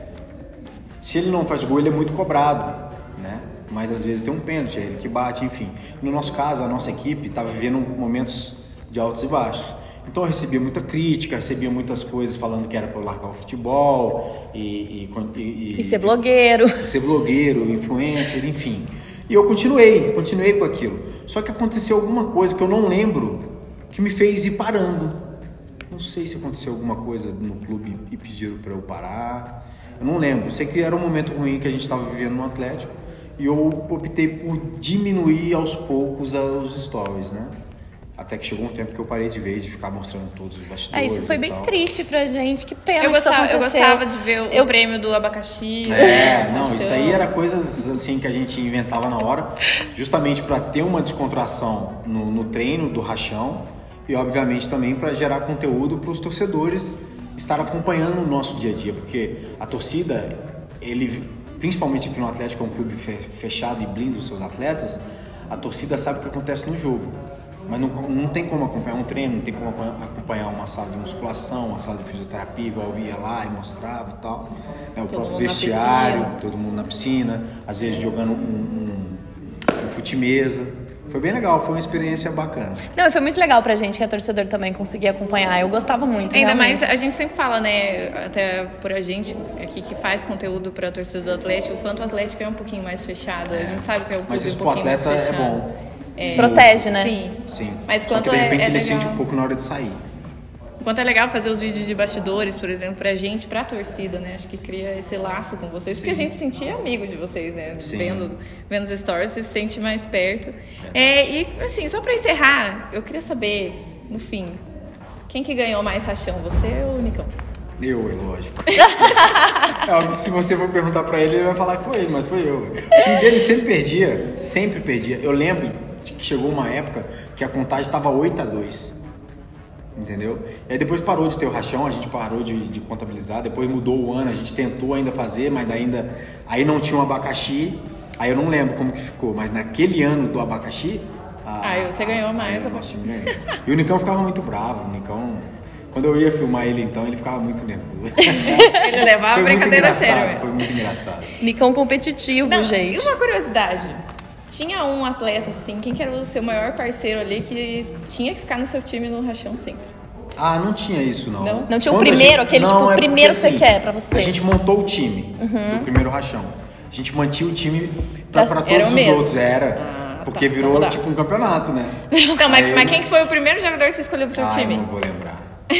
se ele não faz gol, ele é muito cobrado. Né? Mas às vezes tem um pênalti, é ele que bate, enfim. No nosso caso, a nossa equipe estava vivendo momentos de altos e baixos. Então eu recebia muita crítica, recebia muitas coisas falando que era para eu largar o futebol e... E, e, e ser blogueiro. E ser blogueiro, influencer, enfim. E eu continuei, continuei com aquilo. Só que aconteceu alguma coisa que eu não lembro que me fez ir parando. Não sei se aconteceu alguma coisa no clube e pediram para eu parar. Eu não lembro. Sei que era um momento ruim que a gente estava vivendo no Atlético. E eu optei por diminuir aos poucos os stories, né? Até que chegou um tempo que eu parei de vez de ficar mostrando todos os bastidores. É, isso foi bem tal. triste pra gente, que pena eu que gostava, isso aconteceu. Eu gostava de ver o eu... prêmio do abacaxi. É, não, isso aí era coisas assim que a gente inventava na hora, justamente para ter uma descontração no, no treino do rachão e obviamente também para gerar conteúdo para os torcedores estar acompanhando o nosso dia a dia, porque a torcida, ele, principalmente aqui no Atlético, é um clube fechado e blinda os seus atletas, a torcida sabe o que acontece no jogo. Mas não, não tem como acompanhar um treino, não tem como acompanhar uma sala de musculação, uma sala de fisioterapia, igual eu ia lá e mostrava e tal. É, o todo próprio vestiário, todo mundo na piscina, às vezes jogando um, um, um fute-mesa. Foi bem legal, foi uma experiência bacana. Não, e foi muito legal pra gente que é torcedor também conseguir acompanhar. Eu gostava muito, Ainda realmente. mais, a gente sempre fala, né, até por a gente aqui que faz conteúdo pra torcida do Atlético, o quanto o Atlético é um pouquinho mais fechado. É. A gente sabe que é um Mas isso um pro atleta é bom. É, protege, né? Sim. Sim. Mas Só quanto que de repente é, é ele legal. sente um pouco na hora de sair. Quanto é legal fazer os vídeos de bastidores, por exemplo, pra gente, pra torcida, né? Acho que cria esse laço com vocês, Sim. porque a gente se sentia amigo de vocês, né? Sim. Vendo, vendo os stories, você se sente mais perto. É, e, assim, só pra encerrar, eu queria saber, no fim, quem que ganhou mais rachão, você ou o Nicão? Eu, é lógico. É óbvio que se você for perguntar pra ele, ele vai falar que foi ele, mas foi eu. O time dele sempre perdia, sempre perdia. Eu lembro que chegou uma época que a contagem estava oito a dois. Entendeu? E aí depois parou de ter o rachão, a gente parou de, de contabilizar, depois mudou o ano, a gente tentou ainda fazer, mas ainda aí não tinha um abacaxi, aí eu não lembro como que ficou, mas naquele ano do abacaxi... Ah, a, você ganhou mais. A, a, time ganhou. E o Nicão ficava muito bravo, o Nicão... Quando eu ia filmar ele então, ele ficava muito nervoso. Ele levava a brincadeira a sério. Mesmo. Foi muito engraçado. Nicão competitivo, não, gente. E uma curiosidade... Tinha um atleta, assim, quem que era o seu maior parceiro ali que tinha que ficar no seu time no rachão sempre? Ah, não tinha isso, não. Não, não tinha o primeiro, gente, aquele, não, tipo, o é primeiro que você assim, quer pra você. A gente montou o time uhum. do primeiro rachão. A gente mantinha o time pra, pra todos os mesmo. outros. Era, ah, porque tá, virou, tipo, um campeonato, né? Então, mas, mas quem que foi o primeiro jogador que você escolheu pro seu ah, time? Eu não vou lembrar.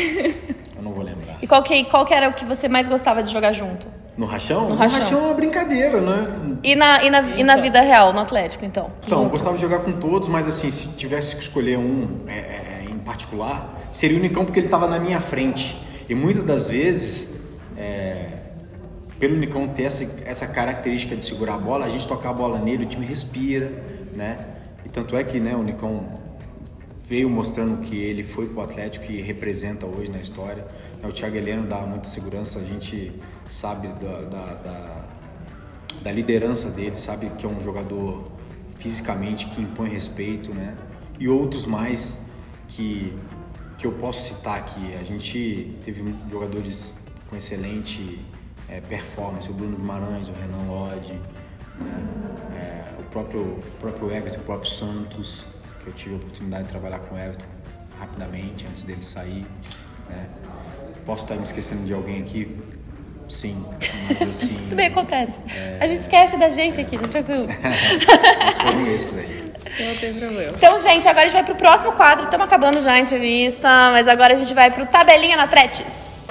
Eu não vou lembrar. E qual que, qual que era o que você mais gostava de jogar junto? No rachão? No no rachão. rachão é uma brincadeira, né? E na, e na, e na vida real, no Atlético, então? Então, junto. eu gostava de jogar com todos, mas assim, se tivesse que escolher um é, é, em particular, seria o Nicão, porque ele estava na minha frente. E muitas das vezes, é, pelo Nicão ter essa, essa característica de segurar a bola, a gente tocar a bola nele, o time respira, né? E tanto é que, né, o Nicão veio mostrando que ele foi pro Atlético e representa hoje na história. O Thiago Heleno dá muita segurança, a gente sabe da, da, da, da liderança dele, sabe que é um jogador fisicamente, que impõe respeito, né? E outros mais que, que eu posso citar aqui. A gente teve jogadores com excelente é, performance, o Bruno Guimarães, o Renan Lodge, né? é, o, próprio, o próprio Everton, o próprio Santos, que eu tive a oportunidade de trabalhar com o Everton rapidamente, antes dele sair, né? Posso estar me esquecendo de alguém aqui? Sim, mas assim... Tudo bem, acontece. É... A gente esquece da gente aqui, tá tranquilo. Mas foram esses aí. Não tem problema. Então, gente, agora a gente vai pro próximo quadro. Estamos acabando já a entrevista, mas agora a gente vai pro Tabelinha na Tretes.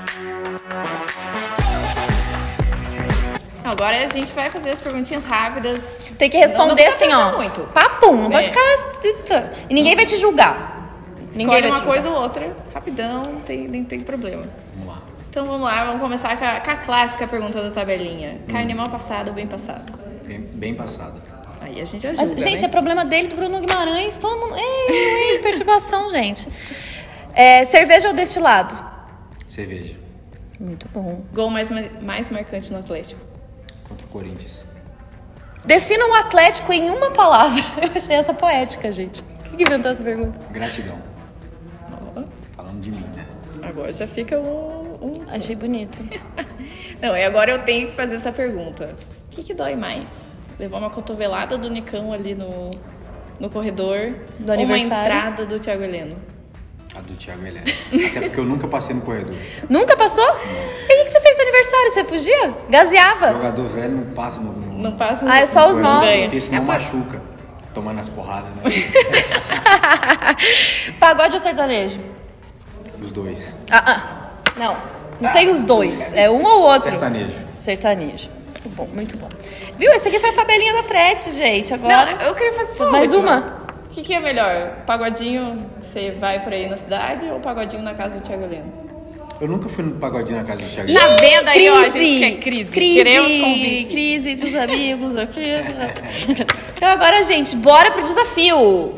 Agora a gente vai fazer as perguntinhas rápidas. Tem que responder não, não assim, ó. Muito. Papum, não é. pode ficar... E ninguém vai te julgar. Ninguém Escolhe vai uma te coisa ou outra, rapidão, não tem, nem tem problema. Vamos lá. Então vamos lá, vamos começar com a, com a clássica pergunta da tabelinha. Carne mal passada ou bem passada? Bem, bem passada. Aí a gente ajuda, Mas, gente, né? é problema dele, do Bruno Guimarães. Todo mundo... Ei, ei, perturbação, gente. É, cerveja ou destilado? Cerveja. Muito bom. Gol mais, mais marcante no Atlético? Contra o Corinthians. Defina um Atlético em uma palavra. Eu achei essa poética, gente. Quem que inventou essa pergunta? Gratidão. Oh. Falando de mim, né? Agora já fica um... um... Achei bonito. Não, e agora eu tenho que fazer essa pergunta. O que, que dói mais? Levar uma cotovelada do Nicão ali no, no corredor Do ou aniversário? uma entrada do Thiago Heleno? A do Thiago Heleno. Até porque eu nunca passei no corredor. Nunca passou? E o que, que você fez no aniversário? Você fugia? Gazeava? Jogador velho não passa no, no, Não passa no Ah, é só os no corredor, novos. ganha. porque senão É por- machuca. Tomando as porradas, né? Pagode ou sertanejo? Os dois. Ah, ah. Não. Não tem os dois. É um ou outro. Sertanejo. Sertanejo. Muito bom, muito bom. Viu? Esse aqui foi a tabelinha da Trete, gente. Agora. Não, eu queria fazer só Mais última. uma? O que, que é melhor? Pagodinho, você vai por aí na cidade ou pagodinho na casa do Thiago Heleno? Eu nunca fui no pagodinho na casa do Thiago Tá Heleno. vendo aí, ó? A gente quer crise. Crise, Queremos convite. crise entre os amigos aqui. Então agora, gente, bora pro desafio.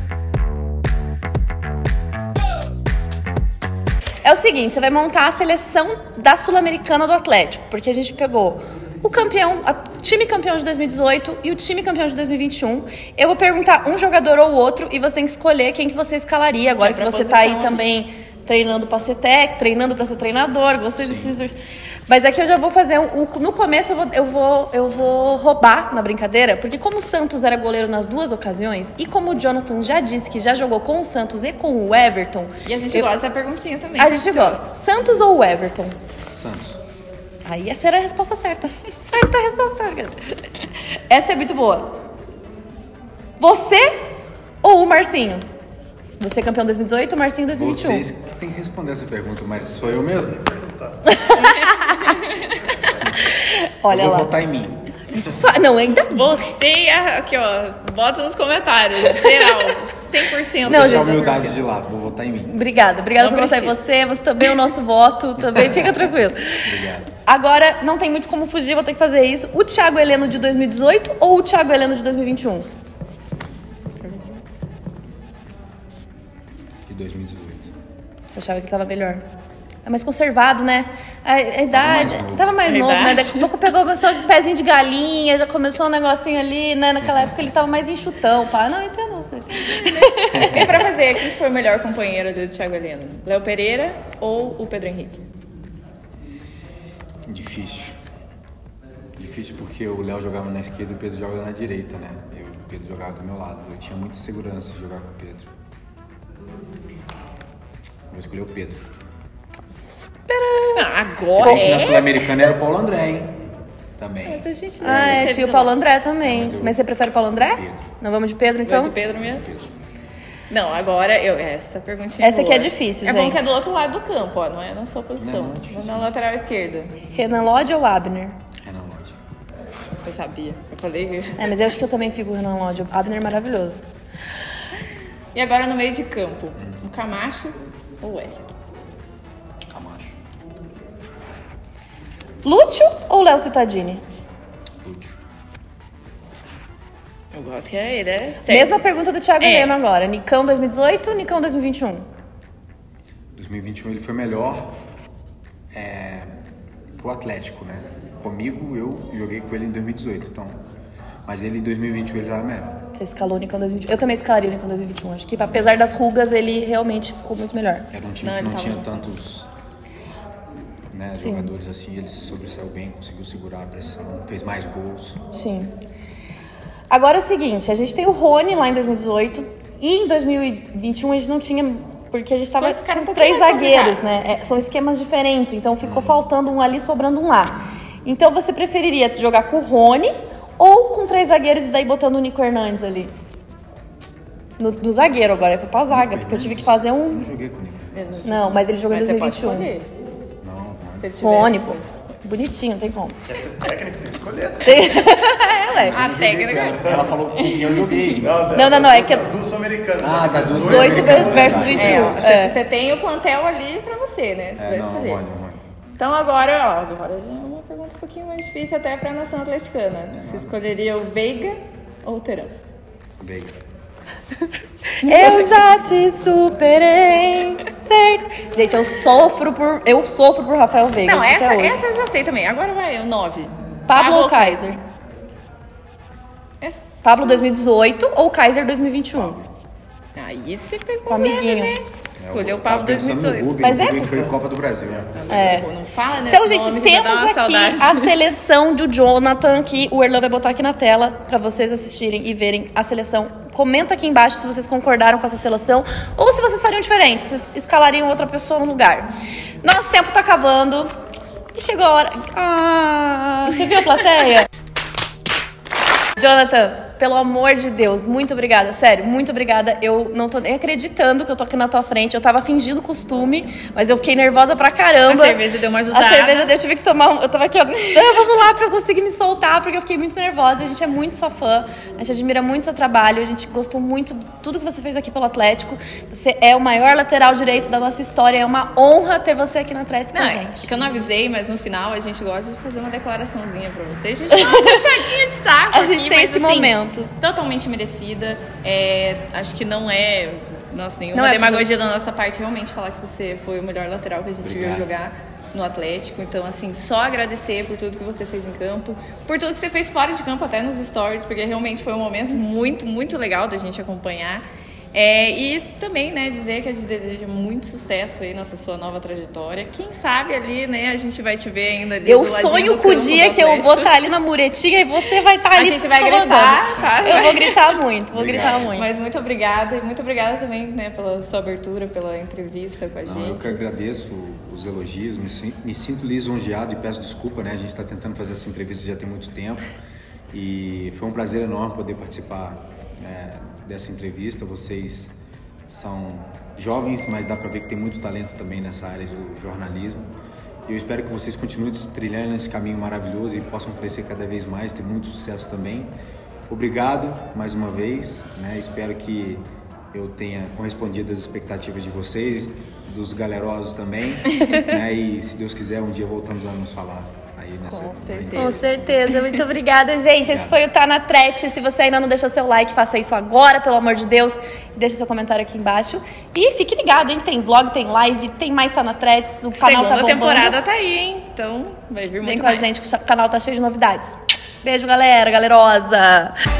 É o seguinte, você vai montar a seleção da Sul-Americana do Atlético, porque a gente pegou o campeão, o time campeão de dois mil e dezoito e o time campeão de dois mil e vinte e um. Eu vou perguntar um jogador ou outro e você tem que escolher quem que você escalaria, agora que, Que é que pra você tá aí posição, também treinando pra ser técnico, treinando pra ser treinador, você precisa... Mas aqui eu já vou fazer um, um- no começo eu vou, eu vou eu vou roubar na brincadeira, porque como o Santos era goleiro nas duas ocasiões e como o Jonathan já disse que já jogou com o Santos e com o Everton, E a gente eu- gosta dessa perguntinha também. a gente gosta. Santos ou o Everton? Santos. Aí essa era a resposta certa. Certa a resposta. cara. Essa é muito boa. Você ou o Marcinho? Você é campeão dois mil e dezoito, o Marcinho dois mil e vinte e um. Vocês que têm que responder essa pergunta, mas sou eu mesmo? Olha eu vou lá. votar em mim. Isso, não, ainda Você, aqui ó, bota nos comentários, geral, cem por cento. Não, Deixa a gente, humildade de lado, vou votar em mim. Obrigada, obrigada Não por votar em precisa. você. Você também é o nosso voto, também fica tranquilo. Obrigado. Agora, não tem muito como fugir, vou ter que fazer isso. O Thiago Heleno de dois mil e dezoito ou o Thiago Heleno de dois mil e vinte e um? De dois mil e dezoito. Você achava que ele tava melhor? Tá mais conservado, né? A, a idade. mais novo. Tava mais A novo, né? idade. Daqui a pouco pegou começou um pezinho de galinha, já começou um negocinho ali, né? Naquela época ele tava mais enxutão, pá. Não, entendo você. E pra fazer, quem foi o melhor companheiro do Thiago Heleno? Léo Pereira ou o Pedro Henrique? Difícil. Difícil porque o Léo jogava na esquerda e o Pedro jogava na direita, né? Eu, o Pedro jogava do meu lado. Eu tinha muita segurança de jogar com o Pedro. Vou escolher o Pedro. Não, Se agora bem que na é. Sul-Americana era o Paulo André, hein? Também. Mas a gente não Ah, deixa é, ele tinha o de Paulo lado. André também. Mas eu- Mas você prefere o Paulo André? Pedro. Não vamos de Pedro, então? Vai de Pedro mesmo? Não, agora eu. Essa perguntinha. Essa aqui é boa. difícil, É gente. bom que é do outro lado do campo, ó. Não é na sua posição. Não, é difícil. Na lateral esquerda. Renan Lodge ou Abner? Renan Lodge. Eu sabia. Eu falei. É, mas eu acho que eu também fico o Renan Lodge. O Abner é maravilhoso. E agora no meio de campo, o Camacho ou o Eric? Camacho. Lúcio ou Léo Cittadini? Lúcio. Eu gosto que é ele, é certo. Mesma pergunta do Thiago É. Heleno agora. Nicão dois mil e dezoito, Nicão dois mil e vinte e um? dois mil e vinte e um ele foi melhor é, pro Atlético, né? Comigo, eu joguei com ele em dois mil e dezoito, então... Mas ele em dois mil e vinte e um ele tava melhor. Você escalou o Nicão em dois mil e vinte e um. Eu também escalaria o Nicão em dois mil e vinte e um. Acho que apesar das rugas, ele realmente ficou muito melhor. Era um time Não, que não ele tinha tava- tantos né, jogadores assim. Ele se sobressaiu bem, conseguiu segurar a pressão, fez mais gols. Sim. Agora é o seguinte, a gente tem o Rony lá em dois mil e dezoito e em dois mil e vinte e um a gente não tinha, porque a gente tava Coisas ficaram com um pouquinho três mais zagueiros, complicadas. né? É, são esquemas diferentes, então ficou faltando um ali, sobrando um lá. Então você preferiria jogar com o Rony ou com três zagueiros e daí botando o Nico Hernandes ali? No, do zagueiro agora, foi pra zaga, porque eu tive que fazer Eu um... não joguei com ele. Não, mas ele jogou em Mas você dois mil e pode vinte e um. escolher. Não, não. Se ele tivesse- Rony, pô. Bonitinho, não tem como. Quer ser técnico, tem que escolher. Tem... é, ué. A técnica. Ela, ela falou com quem eu joguei. Não, não, não, é que- As duas são americanas. Ah, tá, duas dezoito americanas, versus verdade. vinte e um. É, É. Você tem o plantel ali pra você, né? Você É, vai não, escolher. Rony, Rony. Então agora, ó, agora já é uma pergunta um pouquinho mais difícil até pra nação atleticana. Você escolheria o Veiga ou o Terence? Veiga. Eu já te superei, certo? Gente, eu sofro por, eu sofro por Rafael Veiga. Não, até essa, hoje. essa eu já sei também. Agora vai, o nove. Pablo ou Kaiser? Essa- Pablo dois mil e dezoito ou Kaiser dois mil e vinte e um? Aí você pegou Com amiguinho. leve, né? Escolheu o É, Eu tava Pablo dois mil e pensando no dezoito. Rubem, Mas o Rubem essa- foi Copa do Brasil. É. Pô, não fala, né? Então, Esse gente, nome que já temos dá uma aqui saudade. a seleção do Jonathan, que o Erlan vai botar aqui na tela pra vocês assistirem e verem a seleção. Comenta aqui embaixo se vocês concordaram com essa seleção ou se vocês fariam diferente, se vocês escalariam outra pessoa no lugar. Nosso tempo tá acabando e chegou a hora... Ah, você viu a plateia? Jonathan, pelo amor de Deus, muito obrigada, sério, muito obrigada. Eu não tô nem acreditando que eu tô aqui na tua frente. Eu tava fingindo costume, mas eu fiquei nervosa pra caramba. A cerveja deu uma ajudada. A cerveja eu tive que tomar um... Eu tava aqui, ó, "Ah, vamos lá pra eu conseguir me soltar", porque eu fiquei muito nervosa. A gente é muito sua fã, a gente admira muito seu trabalho, a gente gostou muito de tudo que você fez aqui pelo Atlético. Você é o maior lateral direito da nossa história, é uma honra ter você aqui na Atlético com Não, a é gente. que eu não avisei, mas no final a gente gosta de fazer uma declaraçãozinha pra vocês. A gente dá uma puxadinha de saco A gente aqui, tem mas, esse assim, momento. Totalmente merecida. É, acho que não é, nossa, nenhuma Não é demagogia da nossa parte realmente falar que você foi o melhor lateral que a gente Obrigado. viu jogar no Atlético. Então, assim, só agradecer por tudo que você fez em campo, por tudo que você fez fora de campo, até nos stories, porque realmente foi um momento muito, muito legal da gente acompanhar. É, e também, né, dizer que a gente deseja muito sucesso aí nessa sua nova trajetória. Quem sabe ali, né, a gente vai te ver ainda ali Eu do ladinho sonho do com o campo dia do que eu vou Atlético. estar ali na muretinha e você vai estar A ali. gente vai comandando. gritar, tá? Eu vou gritar muito, vou Obrigado. gritar muito. Mas muito obrigada e muito obrigada também, né, pela sua abertura, pela entrevista com a Não, eu gente. que agradeço os elogios, me, sin- me sinto lisonjeado e peço desculpa, né? A gente está tentando fazer essa entrevista já tem muito tempo e foi um prazer enorme poder participar é, dessa entrevista. Vocês são jovens, mas dá para ver que tem muito talento também nessa área do jornalismo. Eu espero que vocês continuem trilhando esse caminho maravilhoso e possam crescer cada vez mais, ter muito sucesso também. Obrigado mais uma vez, né? Espero que eu tenha correspondido às expectativas de vocês, dos galerosos também, né? E se Deus quiser, um dia voltamos a nos falar aí nessa... Com certeza. Com certeza, muito obrigada, gente. Esse foi o Tá na Trete. Se você ainda não deixou seu like, faça isso agora, pelo amor de Deus. Deixa seu comentário aqui embaixo. E fique ligado, hein? Tem vlog, tem live, tem mais Tá na Trete. O canal Segunda tá bombando. temporada tá aí, hein? Então vai vir muito Vem com mais. a gente, que o canal tá cheio de novidades. Beijo, galera, galerosa.